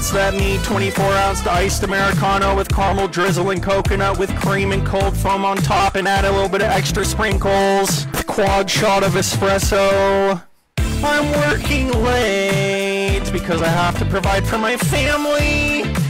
What's that mean? 24-ounce iced Americano with caramel drizzle and coconut with cream and cold foam on top, and add a little bit of extra sprinkles. Quad shot of espresso. I'm working late because I have to provide for my family.